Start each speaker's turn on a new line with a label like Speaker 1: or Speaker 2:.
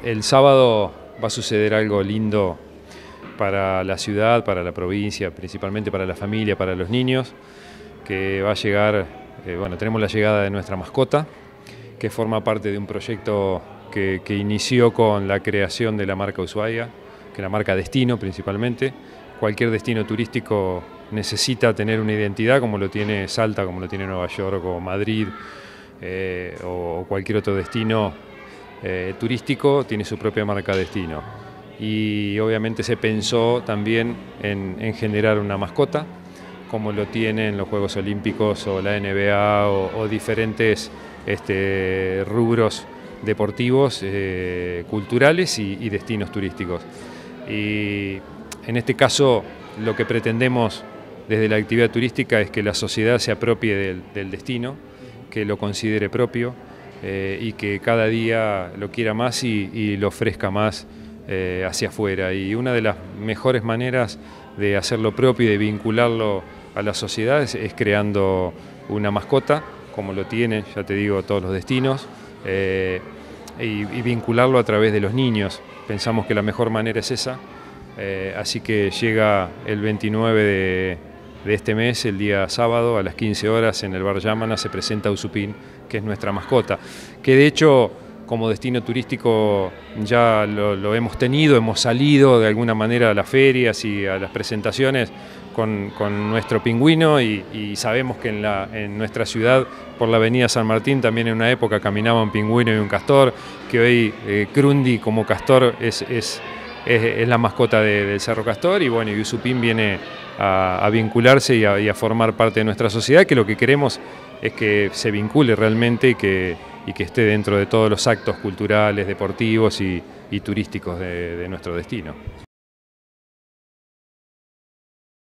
Speaker 1: El sábado va a suceder algo lindo para la ciudad, para la provincia, principalmente para la familia, para los niños, que va a llegar, tenemos la llegada de nuestra mascota, que forma parte de un proyecto que inició con la creación de la marca Ushuaia, que es la marca Destino principalmente. Cualquier destino turístico necesita tener una identidad, como lo tiene Salta, como lo tiene Nueva York o Madrid, o cualquier otro destino turístico tiene su propia marca Destino. Y obviamente se pensó también en generar una mascota, como lo tienen los Juegos Olímpicos o la NBA o diferentes rubros deportivos, culturales y destinos turísticos. Y en este caso lo que pretendemos desde la actividad turística es que la sociedad se apropie del destino, que lo considere propio y que cada día lo quiera más y lo ofrezca más hacia afuera. Y una de las mejores maneras de hacerlo propio y de vincularlo a la sociedad es creando una mascota, como lo tienen, ya te digo, todos los destinos, y vincularlo a través de los niños. Pensamos que la mejor manera es esa, así que llega el 29 de este mes, el día sábado, a las 15 horas en el bar Yamana, se presenta Usupin, que es nuestra mascota, que de hecho como destino turístico ya lo hemos tenido, hemos salido de alguna manera a las ferias y a las presentaciones con nuestro pingüino y sabemos que en nuestra ciudad, por la avenida San Martín, también en una época caminaba un pingüino y un castor, que hoy Crundi como castor es la mascota del Cerro Castor, y bueno, y Usupin viene a vincularse y a formar parte de nuestra sociedad, que lo que queremos es que se vincule realmente y que esté dentro de todos los actos culturales, deportivos y turísticos de nuestro destino.